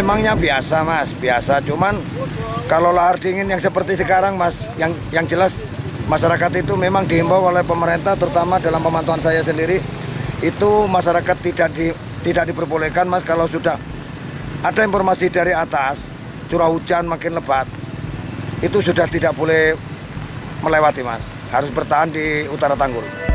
Memangnya biasa mas, biasa. Cuman kalau lahar dingin yang seperti sekarang mas, yang jelas masyarakat itu memang dihimbau oleh pemerintah, terutama dalam pemantauan saya sendiri, itu masyarakat tidak diperbolehkan mas kalau sudah ada informasi dari atas, curah hujan makin lebat, itu sudah tidak boleh melewati mas, harus bertahan di utara Tanggul.